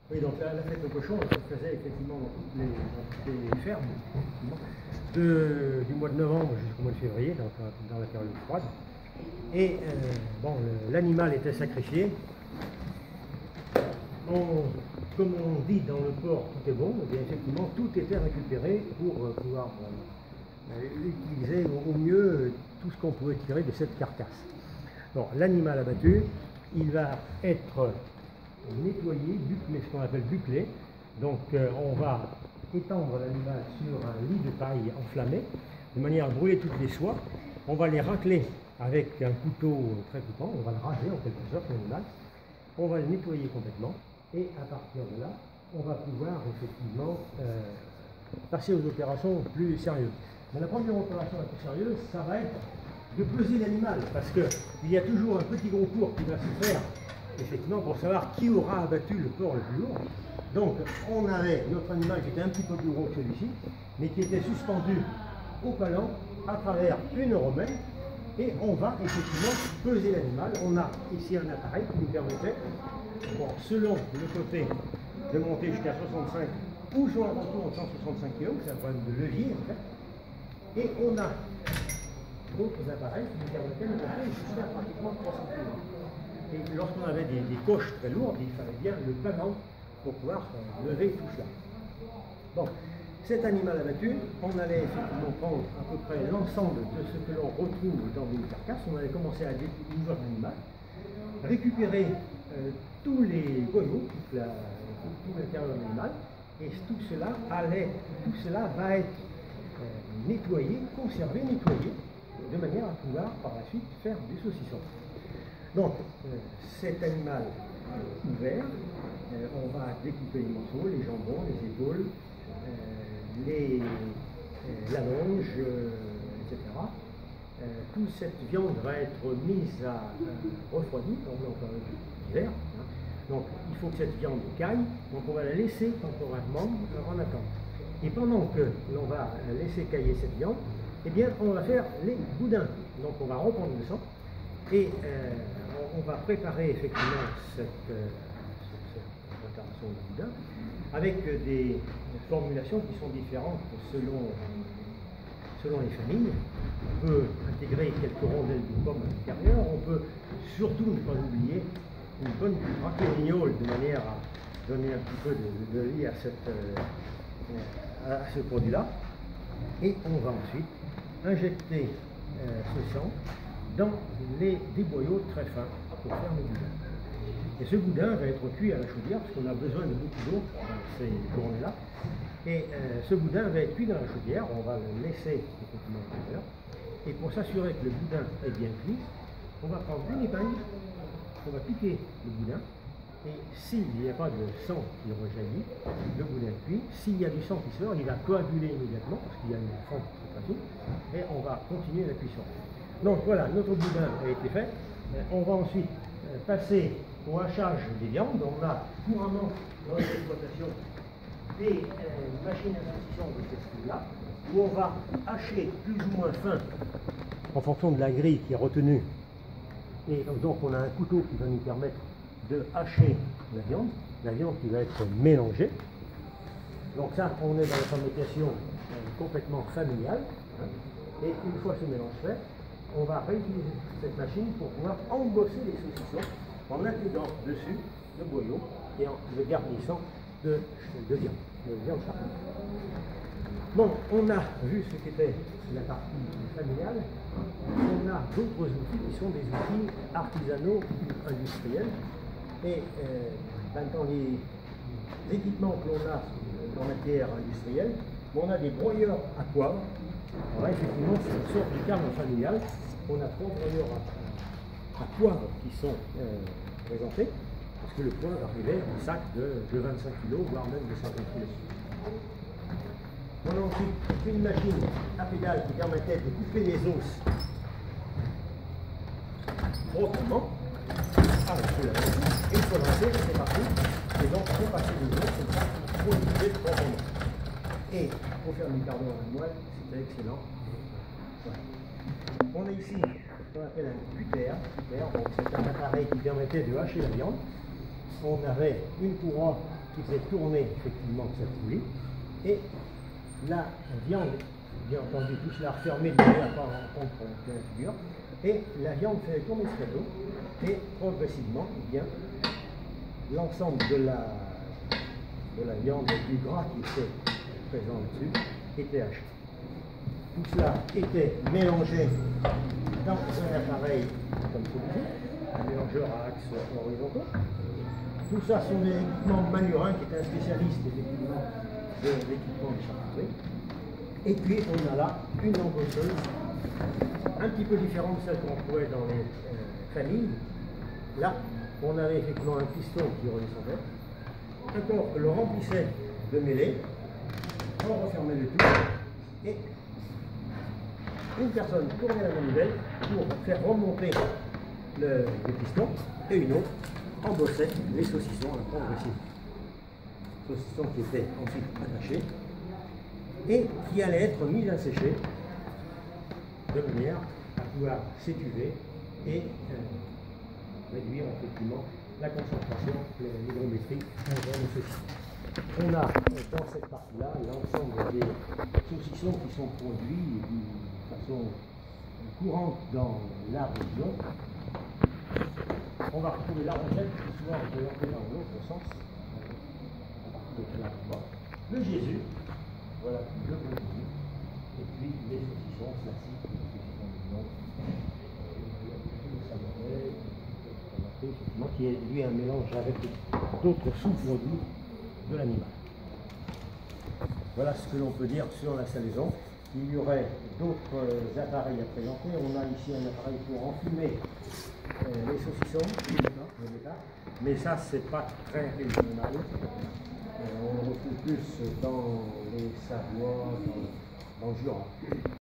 Oui, donc la fête au cochon, elle se faisait effectivement dans toutes les fermes, du mois de novembre jusqu'au mois de février, dans la période froide. Et bon, l'animal était sacrifié. Comme on dit dans le port, tout est bon, et bien effectivement, tout était récupéré pour pouvoir utiliser au mieux tout ce qu'on pouvait tirer de cette carcasse. Bon, l'animal abattu, il va être nettoyé, buclé, ce qu'on appelle buclé. Donc on va étendre l'animal sur un lit de paille enflammé, de manière à brûler toutes les soies. On va les racler avec un couteau très coupant, on va le raser en quelque sorte, l'animal. On va le nettoyer complètement, et à partir de là, on va pouvoir effectivement passer aux opérations plus sérieuses. Mais la première opération la plus sérieuse, ça va être de peser l'animal, parce qu'il y a toujours un petit concours qui va se faire, effectivement, pour savoir qui aura abattu le porc le plus lourd. Donc, on avait notre animal qui était un petit peu plus gros que celui-ci, mais qui était suspendu au palan à travers une romaine, et on va effectivement peser l'animal. On a ici un appareil qui nous permettait, bon, selon le côté, de monter jusqu'à 65 ou sur un contour de 165 kg, c'est un problème de levier en fait, et on a d'autres appareils qui nous permettaient de monter jusqu'à pratiquement 300 kg. Et lorsqu'on avait des coches très lourdes, il fallait bien le palan pour pouvoir lever tout cela. Donc, cet animal abattu, on allait effectivement prendre à peu près l'ensemble de ce que l'on retrouve dans une carcasse. On allait commencer à découper l'animal, récupérer tous les boyaux, tout l'intérieur de l'animal, et tout cela va être nettoyé, conservé, nettoyé, de manière à pouvoir par la suite faire du saucisson. Donc, cet animal ouvert, on va découper les morceaux, les jambons, les épaules, la longe, etc. Toute cette viande va être mise à refroidir, on est en période d'hiver. Donc il faut que cette viande caille, donc on va la laisser temporairement en attente. Et pendant que l'on va laisser cailler cette viande, eh bien on va faire les boudins. Donc on va reprendre le sang et on va préparer effectivement cette préparation de boudin avec des formulations qui sont différentes selon les familles. On peut intégrer quelques rondelles de pommes à l'intérieur, on peut surtout ne pas oublier une bonne craquée mignole de manière à donner un petit peu de vie à ce produit-là. Et on va ensuite injecter ce sang dans des boyaux très fins pour faire le boudin. Et ce boudin va être cuit à la chaudière parce qu'on a besoin de beaucoup d'eau dans ces journées-là. Et ce boudin va être cuit dans la chaudière, on va le laisser effectivement à l'intérieur. Et pour s'assurer que le boudin est bien cuit, on va prendre une épingle, on va piquer le boudin, et s'il n'y a pas de sang qui rejaillit, le boudin est cuit. S'il y a du sang qui sort, il va coaguler immédiatement, parce qu'il y a une fente très facile, et on va continuer la cuisson. Donc voilà, notre boudin a été fait. On va ensuite passer au hachage des viandes. On a couramment dans l'exploitation des machines à saucisson de ce style-là, où on va hacher plus ou moins fin en fonction de la grille qui est retenue. Et donc on a un couteau qui va nous permettre de hacher la viande qui va être mélangée. Donc ça, on est dans la fabrication complètement familiale. Et une fois ce mélange fait, on va réutiliser cette machine pour pouvoir embosser les saucissons en intégrant dessus le boyau et en le garnissant de viande charcuterie. Bon, on a vu ce qu'était la partie familiale. On a d'autres outils qui sont des outils artisanaux ou industriels. Et dans les équipements que l'on a en matière industrielle, on a des broyeurs à poivre. Alors là, effectivement, c'est une sorte de carne familiale. On a 3 broyeurs à poivre qui sont présentés, parce que le poivre arrivait en sac de 25 kg, voire même de 50 kg. On a ensuite une machine à pédale qui permettait de couper les os proprement avec la machine, et il faut lancer, c'est parti, et donc on peut passer les os comme ça pour les couper proprement. Et pour faire une cardon à la moelle, c'était excellent. Voilà. On a ici ce qu'on appelle un cutter. Donc c'est un appareil qui permettait de hacher la viande on avait une courroie qui faisait tourner effectivement cette poulie, et la viande, bien entendu, tout cela refermé de manière à ne pas rencontrer la figure, et la viande faisait tourner ce gâteau, et progressivement, eh bien, l'ensemble de la viande, du gras qui était présent là-dessus, était haché. Tout cela était mélangé dans un appareil comme celui-ci, un mélangeur à axe horizontaux. Tout ça sont des équipements Manurin, qui est un spécialiste effectivement de l'équipement de charcuterie. Et puis on a là une embosseuse un petit peu différente de celle qu'on trouvait dans les familles. Là, on avait effectivement un piston qui redescendait, un corps que l'on remplissait de mêlée, on refermait le tout, et une personne tournait la manivelle pour faire remonter le piston, et une autre embossait les saucissons à progressivement. Saucissons qui étaient ensuite attachés et qui allaient être mis à sécher de manière à pouvoir s'étuver et réduire effectivement la concentration, l'hygrométrie dans le saucisson. On a dans cette partie-là l'ensemble des saucissons qui sont produits de façon courante dans la région. On va retrouver la recette, souvent représentée dans l'autre sens, le Jésus, voilà le bon Jésus, et puis les saucissons classiques, les saucissons mignons, qui est lui un mélange avec d'autres sous-produits de l'animal. Voilà ce que l'on peut dire sur la salaison. Il y aurait d'autres appareils à présenter. On a ici un appareil pour enfumer les saucissons, mais ça c'est pas très régional. On le retrouve plus dans les Savoies, dans le Jura.